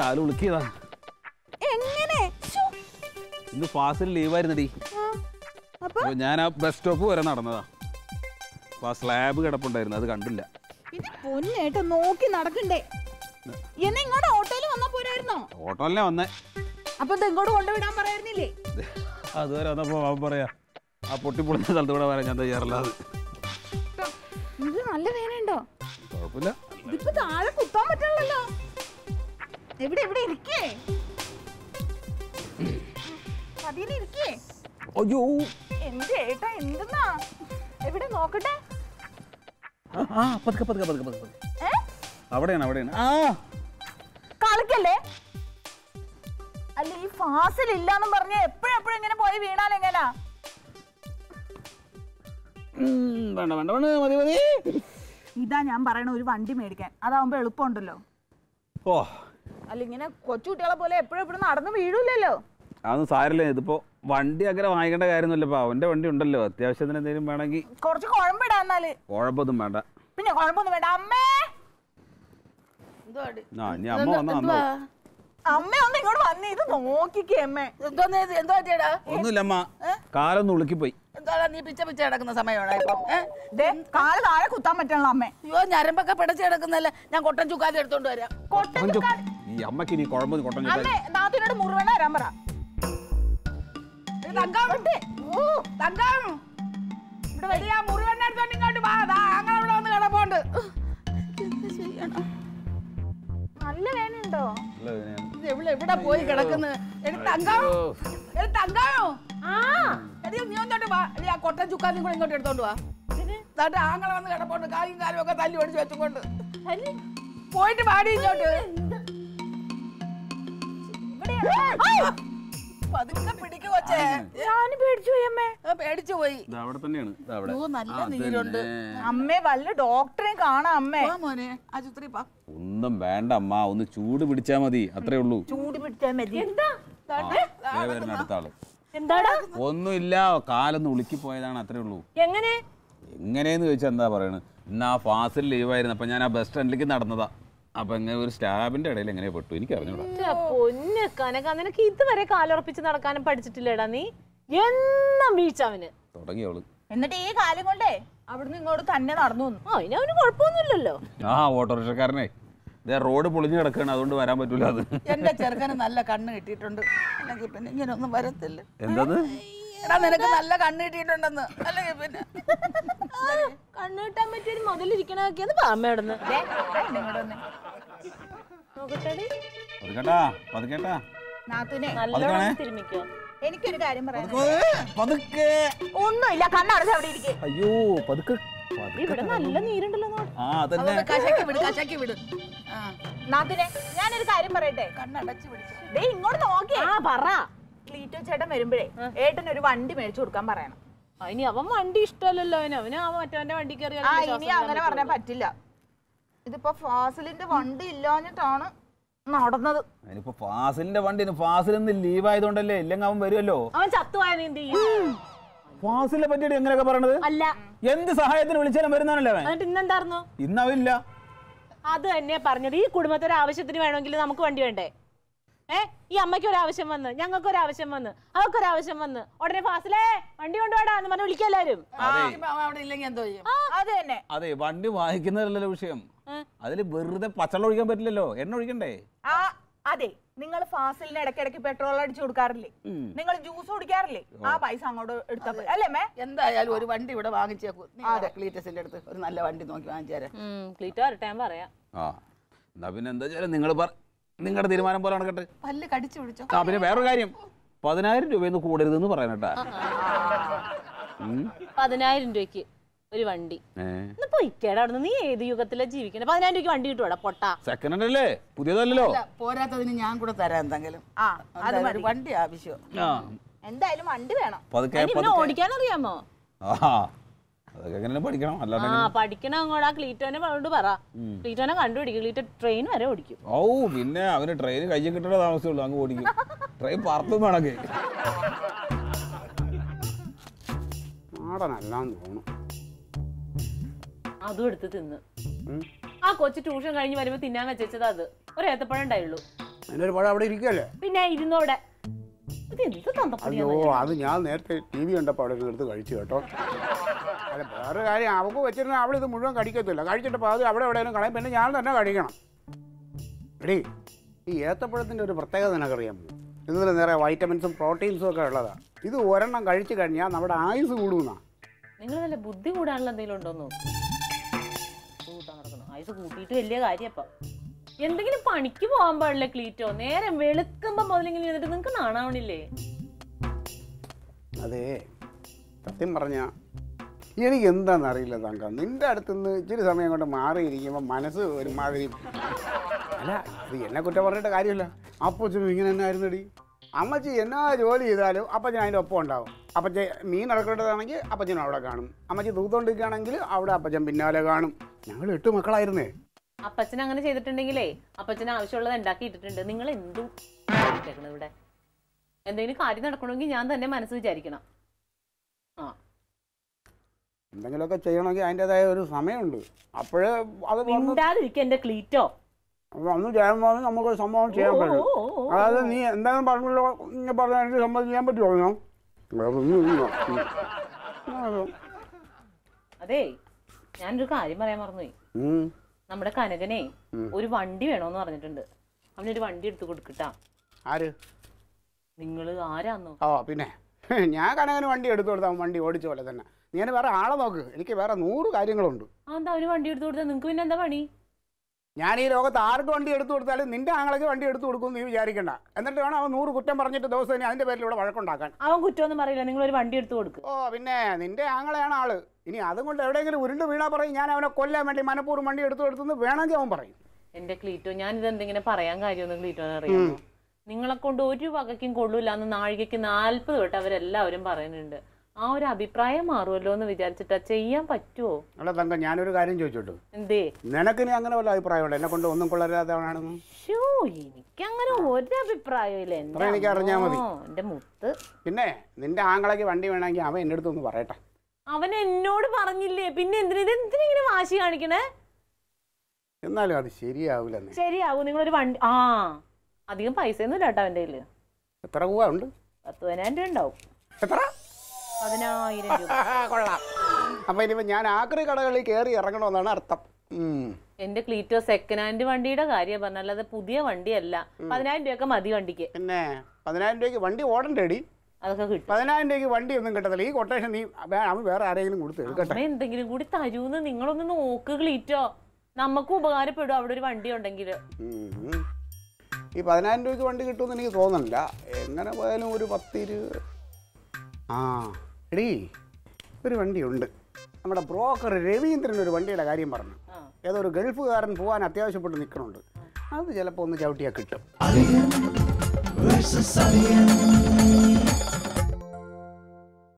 കാല് ഉളുക്കിയതാ. എങ്ങനെ? ഇന്ന് ഫാസിൽ ലീവായിരുന്നടി. അപ്പൊ ഞാൻ ആ ബസ് സ്റ്റോപ്പ് വരെ നടന്നതാ. അപ്പൊ ആ സ്ലാബ് കിടപ്പുണ്ടായിരുന്നു, അത് കണ്ടില്ല. പൊന്നേട്ടോ നോക്കി നടക്കണ്ടേ? എന്നെ ഇങ്ങോട്ട് ഓട്ടോയിൽ വന്നാ പോരായിരുന്നോ? ഓട്ടോയിലെ വന്നേ. അപ്പൊ ഇത് ഇങ്ങോട്ട് കൊണ്ടുവിടാൻ പറയായിരുന്നില്ലേ? അതുവരെ വന്നപ്പോ അവൻ പറയാ ആ പൊട്ടിപ്പൊളിഞ്ഞ സ്ഥലത്ത് കൂടെ വരാൻ ഞാൻ തയ്യാറല്ലാതെ. ഇത് നല്ല വേനയുണ്ടോ? കുഴപ്പമില്ല. ഇതിപ്പോ താഴെ കുത്താൻ പറ്റില്ലല്ലോ. എവിടെ എവിടെ ഇരിക്കേ? അതിലിരിക്കേ. അയ്യോ എന്റെ ഏട്ടാ എന്തെന്നാ? എവിടെ നോക്കട്ടെ. അവിടെയാണ് അവിടെയാണ്. കളിക്കല്ലേ? അല്ല ഈ ഫാസിൽ ഇല്ലാന്നും പറഞ്ഞ എപ്പോഴെപ്പോഴും ഇങ്ങനെ പോയി വീണാൽ എങ്ങനാ? വേണ്ട വേണ്ട വേണ്ട മതി മതി. ഇതാ ഞാൻ പറയണ ഒരു വണ്ടി മേടിക്കാൻ, അതാവുമ്പോ എളുപ്പമുണ്ടല്ലോ. ഓ അല്ല ഇങ്ങനെ കൊച്ചുകുട്ടികളെ പോലെ എപ്പോഴും നടന്ന് വീഴൂലല്ലോ. അതൊന്നും സാരല്ലേ. ഇതിപ്പോ വണ്ടി അങ്ങനെ വാങ്ങിക്കേണ്ട കാര്യമൊന്നുമില്ലപ്പോ. അവന്റെ വണ്ടി ഉണ്ടല്ലോ, അത്യാവശ്യത്തിന് എന്തെങ്കിലും വേണമെങ്കിൽ. കുറച്ച് കുഴമ്പിടാന്നാല്. കുഴപ്പമൊന്നും വേണ്ട. പിന്നെ കുഴപ്പമൊന്നും വേണ്ട. അമ്മേ അമ്മ വന്ന അമ്മ ഒന്ന് ഇങ്ങോട്ട് വന്നേ, ഇത് നോക്കിക്കേ അമ്മേ. ഒന്നുമില്ല അമ്മ, കാലൊന്ന് ഉളുക്കിപ്പോയി. നീ പിച്ച പിച്ച കിടക്കുന്ന സമയമാണ് ഇപ്പം. കാല് താഴെ കുത്താൻ പറ്റണല്ലോ അമ്മേ. അയ്യോ ഞരമ്പൊക്കെ പിടച്ച് കിടക്കുന്നല്ലേ, ഞാൻ കൊട്ടൻ ചുക്കാതെ എടുത്തോണ്ട് വരാം. ഈ അമ്മക്ക് ഇനി കുഴമ്പ് കൊട്ടൻ നാത്തിനോട് മുറിവേണ വരാൻ പറ. മുറിവെണ്ണ എടുത്തോണ്ട് ഇങ്ങോട്ട് വാ, അങ്ങനെ ഇവിടെ വന്ന് കിടപ്പുണ്ട്. നല്ല വേനയുണ്ടോ? എവിടെ പോയി കിടക്കുന്നത്? നീ ഒന്നോട്ട് വാ, ആ കൊട്ടൻ ചുക്കാനും കൂടെ ഇങ്ങോട്ട് എടുത്തോണ്ട് വാ. എന്നിട്ട് ആങ്ങളെ വന്ന് കിടപ്പുണ്ട്, കാലും കാലും ഒക്കെ തല്ലി ഒടിച്ച് വെച്ചുകൊണ്ട്. പോയിട്ട് പാടി ഇങ്ങോട്ട്. പതുക്കെ പിടിക്ക് കൊച്ചേ. ഞാൻ പേടിച്ചു പോയി അമ്മേ. പേടിച്ചു പോയി. അവിടെ തന്നെയാണ്. നല്ല നീരുണ്ട് അമ്മേ. വല്ല ഡോക്ടറെ കാണാം അമ്മേ. മോനെ ആശുപത്രി പാ. ഒന്നും വേണ്ട അമ്മ, ഒന്ന് ചൂട് പിടിച്ചാ മതി, അത്രേ ഉള്ളൂ. ചൂട് പിടിച്ചാ മതി. അടുത്ത ആള് എന്താടാ? ഒന്നുമില്ല, കാലൊന്ന് ഉളുക്കി പോയതാണ്, അത്രേ ഉള്ളൂ. എങ്ങനെ എങ്ങനെയെന്ന് ചോദിച്ചാൽ എന്താ പറയണത്? ഇന്ന് ആ ഫാസിൽ ലീവായിരുന്നു, അപ്പൊ ഞാൻ ആ ബസ് സ്റ്റാൻഡിലേക്ക് നടന്നതാ. അപ്പൊ എങ്ങനെ ഒരു സ്റ്റാബിന്റെ ഇടയിൽ എങ്ങനെ പെട്ടു എനിക്ക് അറിഞ്ഞൂടാ. പൊന്ന് കനക, നിനക്ക് ഇതുവരെ കാലുറപ്പിച്ച് നടക്കാനും പഠിച്ചിട്ടില്ലേടാ നീ? എന്നും വീഴ്ചവന് തുടങ്ങിയോളൂ. എന്നിട്ട് ഈ കാലം കൊണ്ടേ അവിടുന്ന് ഇങ്ങോട്ട് തന്നെ നടന്നു വന്നു. അതിന് അവന് കുഴപ്പമൊന്നുമില്ലല്ലോ. ആ ഓട്ടോറിക്ഷക്കാരനെ ഇതേ റോഡ് പൊളിഞ്ഞു കിടക്കുകയാണ്, അതുകൊണ്ട് വരാൻ പറ്റൂല. അത് എന്റെ ചെറുക്കന് നല്ല കണ്ണ് കിട്ടിയിട്ടുണ്ട്, അല്ലെങ്കിൽ പിന്നെ ഇങ്ങനെ ഒന്നും വരത്തില്ല. എന്താ? എടാ നിനക്ക് നല്ല കണ്ണ് കിട്ടിയിട്ടുണ്ടെന്ന്. അല്ലെങ്കിൽ പിന്നെ കണ്ണ് കിട്ടാൻ പറ്റിയൊരു മുതലിരിക്കണൊക്കെയാണ് പാമ്മയിടുന്ന്. നല്ലോണം തിരുമിക്കോ. എനിക്കൊരു കാര്യം പറയാം. ഒന്നുമില്ല, കണ്ണടച്ച് അവിടെ ഇരിക്കും. അയ്യോ പതുക്കെ. ഇവിടെ നല്ല നീരുണ്ടല്ലോ. കശക്കി വിട്, കശക്കി വിട്. നാത്തിനെ ഞാനൊരു കാര്യം പറയട്ടെ. കണ്ണടച്ച് പിടിച്ചു. ദേ ഇങ്ങോട്ട് നോക്കിയാ പറ. ക്ലീറ്റോ ചേട്ടൻ വരുമ്പോഴേ ഏട്ടൻ ഒരു വണ്ടി മേടിച്ചു കൊടുക്കാൻ പറയണം. ഇനി അവൻ വണ്ടി ഇഷ്ടമല്ലല്ലോ അവന് മറ്റവന്റെ വണ്ടി കയറി. ഇനി അങ്ങനെ പറഞ്ഞാൽ പറ്റില്ല. ഇതിപ്പോ ഫാസിലിന്റെ വണ്ടി ഇല്ലാഞ്ഞിട്ടാണ് നടന്നത്. അതിനിപ്പോ ഫാസിലിന്റെ വണ്ടി ഫാസിലൊന്നും ലീവ് ആയതുകൊണ്ടല്ലേ, ഇല്ലെങ്കിൽ അവൻ വരുമല്ലോ. അവൻ ചത്തുപോയ നീ എന്ത് ചെയ്യും? ഫാസിലിനെ പറ്റിയിട്ട് എങ്ങനെയൊക്കെ പറയണത്? അല്ല, എന്ത് സഹായത്തിന് വിളിച്ചാലും വരുന്നാണല്ലേ അവൻ. എന്നിട്ട് ഇന്നെന്തായിരുന്നു? ഇന്നവില്ല. അത് തന്നെ പറഞ്ഞത്. ഈ കുടുംബത്തൊരു ആവശ്യത്തിന് വേണമെങ്കിൽ നമുക്ക് വണ്ടി വേണ്ടേ? ഈ അമ്മയ്ക്ക് ഒരാവശ്യം വന്ന്, ഞങ്ങൾക്ക് ഒരാവശ്യം വന്ന്, അവർക്കൊരാവശ്യം വന്ന് ഉടനെ ഫാസിലേ വണ്ടി കൊണ്ടുപോടാ എന്ന് പറഞ്ഞ് വിളിക്കുക എല്ലാവരും. അത് തന്നെ. അതെ, വണ്ടി വാങ്ങിക്കുന്നതല്ലല്ലോ വിഷയം. അതില് വെറുതെ പച്ചവെള്ളം ഒഴിക്കാൻ പറ്റില്ലല്ലോ, എണ്ണ ഒഴിക്കണ്ടേ? അതെ, നിങ്ങൾ ഫാസിലിന് ഇടയ്ക്കിടയ്ക്ക് പെട്രോൾ അടിച്ചു കൊടുക്കാറില്ലേ? നിങ്ങൾ ജ്യൂസ് കുടിക്കാറില്ലേ? ആ പൈസ അങ്ങോട്ട് എടുത്താൽ മതി അല്ലേ മേ? എന്തായാലും ഒരു വണ്ടി ഇവിടെ വാങ്ങിച്ചേക്കൂ. ക്ലീറ്റസിന്റെ അടുത്ത് ഒരു നല്ല വണ്ടി നോക്കി വാങ്ങിച്ചു തരാം. ക്ലീറ്റോ വരട്ടെ, ഞാൻ പറയാം. എന്നാ പിന്നെ എന്താ വെച്ചാൽ നിങ്ങൾ നിങ്ങളുടെ തീരുമാനം പോലെ നടക്കട്ടെ. പല്ല് കടിച്ചു പിടിച്ചോ. പിന്നെ വേറൊരു കാര്യം, 10,000 രൂപയൊന്ന് കൂടരുതെന്ന് പറയാനട്ടാ. 10,000 രൂപയ്ക്ക് ഒരു വണ്ടി പൊയ്ക്കേടാ. നീ ഏത് യുഗത്തിലാ ജീവിക്കണേ? 10,000 രൂപയ്ക്ക് വണ്ടി കിട്ടുവാടാ പൊട്ടാ. സെക്കൻഡ് ഹാൻഡ് അല്ലേ, പുതിയതല്ലോ. പോരാത്തതിന് ഞാൻ കൂടെ തരാം എന്തെങ്കിലും. വണ്ടി ആവശ്യം. എന്തായാലും വണ്ടി വേണം. ഓടിക്കാനറിയാമോ? പഠിക്കണം. പഠിക്കണം അങ്ങോട്ട്. ആ ക്ലീറ്റോനെ കൊണ്ട് പറ, ക്ലീറ്റോനെ കണ്ടുപിടിക്കും. ക്ലീറ്റോ ട്രെയിൻ വരെ ഓടിക്കും. പിന്നെ അവന് ട്രെയിൻ കയ്യിൽ കിട്ടേണ്ട താമസമുള്ളൂ, അങ്ങ് ഓടിക്കും. ട്രെയിൻ പറത്തും വേണമെങ്കിൽ. അതും എടുത്ത് തിന്ന്. ആ കൊച്ചു ട്യൂഷൻ കഴിഞ്ഞ് വരുമ്പോ തിന്നാൻ വെച്ചത് അത് ഒരു ഏത്തപ്പഴം ഉണ്ടായുള്ളൂ. അതിനൊരു പഴം അവിടെ ഇരിക്കുകയല്ലേ? പിന്നെ ഇരുന്നോടെ. അയ്യോ, അത് ഞാൻ നേരത്തെ TV കണ്ടപ്പോൾ അവിടെ എടുത്ത് കഴിച്ചു കേട്ടോ. അല്ല, വേറെ കാര്യം, അവൾക്ക് വെച്ചിരുന്ന അവളിത് മുഴുവൻ കഴിക്കത്തില്ല. കഴിച്ചിട്ടപ്പോൾ അത് അവിടെ എവിടെയെങ്കിലും കളയും. പിന്നെ ഞാൻ തന്നെ കഴിക്കണം. എടീ, ഈ ഏത്തപ്പഴത്തിൻ്റെ ഒരു പ്രത്യേകത നിനക്കറിയാമോ? ഇതിൽ നിറയെ വൈറ്റമിൻസും പ്രോട്ടീൻസും ഒക്കെ ഉള്ളതാണ്. ഇത് ഒരെണ്ണം കഴിച്ചു കഴിഞ്ഞാൽ നമ്മുടെ ആയുസ് കൂടുമെന്നാണ്. നിങ്ങൾ വല്ല ബുദ്ധി കൂടാനുള്ള എന്തെങ്കിലും ഉണ്ടോന്ന് നോക്കും. ആയുസ് കൂട്ടിയിട്ട് വലിയ കാര്യപ്പം. എന്തെങ്കിലും പണിക്ക് പോകാൻ പാടില്ല ക്ലീറ്റോ. നേരെ വെളുക്കുമ്പോ മുതലെങ്കിലും എന്നിട്ട് നിങ്ങൾക്ക് നാണാവണില്ലേ? അതെ, സത്യം പറഞ്ഞ എനിക്ക് എന്താണെന്നറിയില്ല തങ്ക. നിന്റെ അടുത്തുനിന്ന് ഇച്ചിരി സമയം കൊണ്ട് മാറിയിരിക്കുമ്പോൾ മനസ്സ് ഒരുമാതിരി. അല്ല, ഇത് എന്നെ കുറ്റം പറഞ്ഞിട്ട് കാര്യമില്ല. അപ്പച്ചനും ഇങ്ങനെ തന്നെ ആയിരുന്നടി. അമ്മച്ചി എന്നാ ജോലി ചെയ്താലും അപ്പച്ചൻ അതിൻ്റെ ഒപ്പം ഉണ്ടാവും. അപ്പച്ചൻ മീൻ ഇറക്കേണ്ടതാണെങ്കിൽ അപ്പച്ചനും അവിടെ കാണും. അമ്മച്ചി തൂത്തോണ്ടിരിക്കുകയാണെങ്കിൽ അവിടെ അപ്പച്ചൻ പിന്നാലെ കാണും. ഞങ്ങൾ 8 മക്കളായിരുന്നേ. അപ്പച്ചൻ അങ്ങനെ ചെയ്തിട്ടുണ്ടെങ്കിലേ അപ്പച്ചന് ആവശ്യമുള്ളത് ഉണ്ടാക്കി ഇട്ടിട്ടുണ്ട്. നിങ്ങൾ എന്തും ഇവിടെ എന്തെങ്കിലും കാര്യം നടക്കണമെങ്കിൽ ഞാൻ തന്നെ മനസ്സ് വിചാരിക്കണം. എന്തെങ്കിലുമൊക്കെ ചെയ്യണമെങ്കിൽ അതിൻ്റെതായ ഒരു സമയമുണ്ട്. അപ്പോഴേ അത് മിണ്ടാതിരിക്കുക എന്റെ ക്ലീറ്റോ. അന്ന് ചെയ്യുമ്പോൾ നമുക്ക് സംഭവം ചെയ്യാൻ പറ്റും. അതായത് നീ എന്തായാലും പറഞ്ഞല്ലോ, ഇങ്ങനെ പറഞ്ഞാൽ എനിക്ക് സംഭവം ചെയ്യാൻ പറ്റുമോ? അതെ, ഞാനൊരു കാര്യം പറയാൻ മറന്നുപോയി. നമ്മുടെ കനകനെ ഒരു വണ്ടി വേണോന്ന് പറഞ്ഞിട്ടുണ്ട്. അവനൊരു വണ്ടി എടുത്തു കൊടുക്കട്ടാ. ആര്? നിങ്ങള് ആരാന്നോ? ഓ, പിന്നെ ഞാൻ കനകന് വണ്ടി എടുത്തു കൊടുത്താൽ വണ്ടി ഓടിച്ച പോലെ തന്നെ. നീ വേറെ ആളെ നോക്ക്. എനിക്ക് വേറെ 100 കാര്യങ്ങളുണ്ട്. എന്താ അവന് വണ്ടി എടുത്തു കൊടുത്താൽ നിങ്ങൾക്ക് പിന്നെ എന്താ പണി? ഞാൻ ഈ ലോകത്ത് ആർക്ക് വണ്ടി എടുത്തു കൊടുത്താലും നിന്റെ ആങ്ങളൊക്കെ വണ്ടി എടുത്തു കൊടുക്കും നീ വിചാരിക്കണ്ട. എന്നിട്ട് വേണം അവൻ 100 കുറ്റം പറഞ്ഞിട്ട് ദിവസം തന്നെ അതിന്റെ പേരിൽ ഇവിടെ വഴക്കുണ്ടാക്കാൻ. അവൻ കുറ്റമൊന്നും പറയില്ല. നിങ്ങൾ ഒരു വണ്ടി എടുത്തു കൊടുക്കും. ഓ, പിന്നെ നിന്റെ ആങ്ങളെയാണ് ആള്. ഇനി അതുകൊണ്ട് എവിടെയെങ്കിലും ഉരുണ്ട് വീണാ പറയും ഞാൻ അവനെ കൊല്ലാൻ വേണ്ടി മനഃപൂർവ്വം വണ്ടി എടുത്തു കൊടുത്തെന്ന് വേണമെങ്കിൽ അവൻ പറയും. എന്റെ ക്ലീറ്റോ, ഞാൻ ഇതെന്തെങ്കിലും പറയാൻ കാര്യമൊന്നും ക്ലീറ്റോന്ന് അറിയാമോ? നിങ്ങളെ കൊണ്ട് ഒരു വകയ്ക്കും കൊള്ളൂല എന്ന് നാഴികയ്ക്ക് 40 തൊട്ട് അവരെല്ലാവരും പറയുന്നുണ്ട്. ആ ഒരു അഭിപ്രായം മാറുമല്ലോ എന്ന് വിചാരിച്ചിട്ടാ. ചെയ്യാൻ പറ്റുമോ? അല്ല തങ്ക, ഞാനൊരു കാര്യം ചോദിച്ചോട്ടു. എന്തേ? നിനക്ക് നീ അങ്ങനെ വല്ല അഭിപ്രായമുണ്ട് എന്നെ കൊണ്ട് ഒന്നും കൊള്ളരുതാണെന്ന്? എനിക്കങ്ങനെ ഒരു അഭിപ്രായമില്ല. എനിക്ക് അറിഞ്ഞാൽ മതി എന്റെ മുത്ത്. പിന്നെ നിന്റെ ആങ്ങളേക്ക് വണ്ടി വേണമെങ്കിൽ അവൻ എന്റെ അടുത്തൊന്ന് പറയട്ടെ. അവൻ എന്നോട് പറഞ്ഞില്ലേ, പിന്നെ എന്തിനിങ്ങനെ വാശി കാണിക്കണേ? എന്നാലും അത് ശരിയാവൂല. ശരിയാവൂ. നിങ്ങളൊരു വണ്ടി അധികം പൈസ ഒന്നും ഇല്ല കേട്ടോ അവന്റെ കയ്യില്. എത്ര രൂപ ഉണ്ട്? 10,000 രൂപ ഉണ്ടാവും. എത്ര? 10,000 രൂപ. കൊള്ളാം. അപ്പൊ ഇനിയിപ്പോ ഞാൻ ആക്രി കടകളിൽ കയറി ഇറങ്ങണമെന്നാണ് അർത്ഥം. എന്റെ ക്ലീറ്റോ, സെക്കൻഡ് ഹാൻഡ് വണ്ടിയുടെ കാര്യം പറഞ്ഞാൽ പുതിയ വണ്ടിയല്ല. 10,000 രൂപയൊക്കെ മതി വണ്ടിക്ക്. പിന്നെ 10,000 രൂപയ്ക്ക് വണ്ടി ഓടണ്ടേടി? അതൊക്കെ കിട്ടും. 10,000 രൂപയ്ക്ക് വണ്ടി ഒന്നും കിട്ടത്തില്ല. ഈ കൊട്ടേഷൻ നീ അവൻ വേറെ ആരെങ്കിലും കൊടുത്ത് എടുക്കട്ടെ. എന്തെങ്കിലും കൂടി തരൂന്ന് നിങ്ങളൊന്ന് നോക്ക് ക്ലീറ്റോ. നമുക്ക് ഉപകാരപ്പെടും അവിടെ ഒരു വണ്ടി ഉണ്ടെങ്കിൽ. ഈ 10,000 രൂപയ്ക്ക് വണ്ടി കിട്ടുമെന്ന് എനിക്ക് തോന്നുന്നില്ല. എങ്ങനെ പോയാലും ഒരു 10-20. എടീ, ഒരു വണ്ടിയുണ്ട്. നമ്മുടെ ബ്രോക്കർ രവീന്ദ്രൻ ഒരു വണ്ടിയുടെ കാര്യം പറഞ്ഞു. ഏതോ ഒരു ഗൾഫുകാരൻ പോകാൻ അത്യാവശ്യപ്പെട്ട് നിൽക്കണുണ്ട്. അത് ചിലപ്പോൾ ഒന്ന് ചവിട്ടിയാൽ കിട്ടും.